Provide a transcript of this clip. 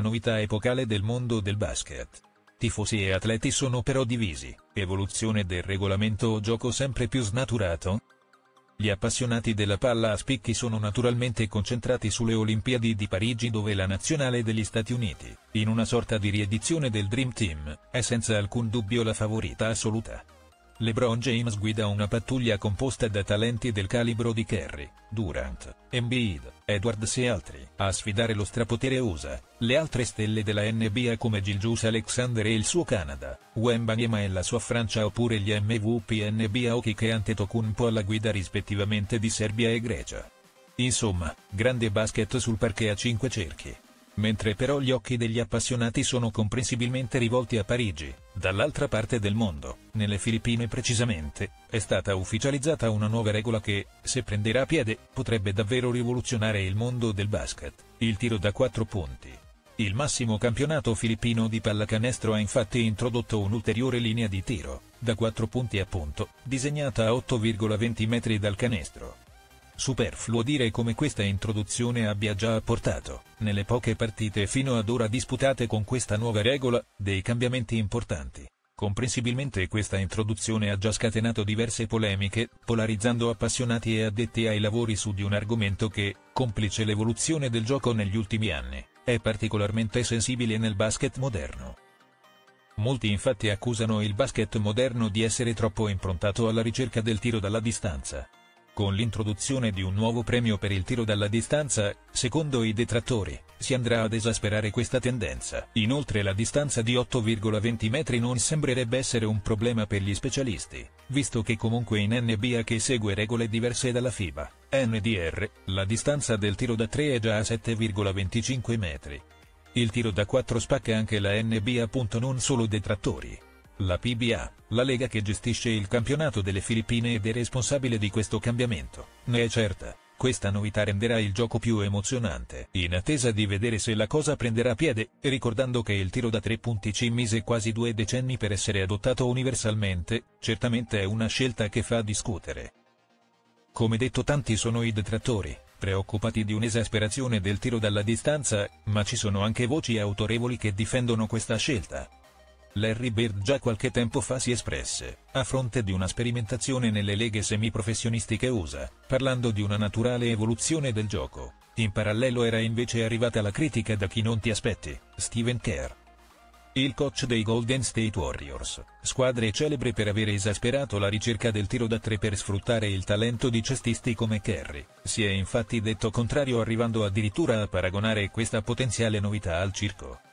una novità epocale del mondo del basket. Tifosi e atleti sono però divisi: evoluzione del regolamento o gioco sempre più snaturato? Gli appassionati della palla a spicchi sono naturalmente concentrati sulle Olimpiadi di Parigi, dove la nazionale degli Stati Uniti, in una sorta di riedizione del Dream Team, è senza alcun dubbio la favorita assoluta. LeBron James guida una pattuglia composta da talenti del calibro di Curry, Durant, Embiid, Edwards e altri. A sfidare lo strapotere USA, le altre stelle della NBA come Gilgeous-Alexander e il suo Canada, Wembanyama e la sua Francia, oppure gli MVP NBA Okike e Antetokounmpo alla guida rispettivamente di Serbia e Grecia. Insomma, grande basket sul parquet a 5 cerchi. Mentre però gli occhi degli appassionati sono comprensibilmente rivolti a Parigi, dall'altra parte del mondo, nelle Filippine precisamente, è stata ufficializzata una nuova regola che, se prenderà piede, potrebbe davvero rivoluzionare il mondo del basket: il tiro da 4 punti. Il massimo campionato filippino di pallacanestro ha infatti introdotto un'ulteriore linea di tiro, da 4 punti appunto, disegnata a 8,20 metri dal canestro. Superfluo dire come questa introduzione abbia già apportato, nelle poche partite fino ad ora disputate con questa nuova regola, dei cambiamenti importanti. Comprensibilmente questa introduzione ha già scatenato diverse polemiche, polarizzando appassionati e addetti ai lavori su di un argomento che, complice l'evoluzione del gioco negli ultimi anni, è particolarmente sensibile nel basket moderno. Molti infatti accusano il basket moderno di essere troppo improntato alla ricerca del tiro dalla distanza. Con l'introduzione di un nuovo premio per il tiro dalla distanza, secondo i detrattori, si andrà ad esasperare questa tendenza. Inoltre la distanza di 8,20 metri non sembrerebbe essere un problema per gli specialisti, visto che comunque in NBA, che segue regole diverse dalla FIBA, NDR, la distanza del tiro da 3 è già a 7,25 metri. Il tiro da 4 spacca anche la NBA. Non solo detrattori. La PBA, la lega che gestisce il campionato delle Filippine ed è responsabile di questo cambiamento, ne è certa: questa novità renderà il gioco più emozionante. In attesa di vedere se la cosa prenderà piede, e ricordando che il tiro da 3 punti ci mise quasi 2 decenni per essere adottato universalmente, certamente è una scelta che fa discutere. Come detto, tanti sono i detrattori, preoccupati di un'esasperazione del tiro dalla distanza, ma ci sono anche voci autorevoli che difendono questa scelta. Larry Bird già qualche tempo fa si espresse, a fronte di una sperimentazione nelle leghe semiprofessionistiche USA, parlando di una naturale evoluzione del gioco. In parallelo era invece arrivata la critica da chi non ti aspetti: Stephen Kerr. Il coach dei Golden State Warriors, squadre celebre per aver esasperato la ricerca del tiro da 3 per sfruttare il talento di cestisti come Curry, si è infatti detto contrario, arrivando addirittura a paragonare questa potenziale novità al circo.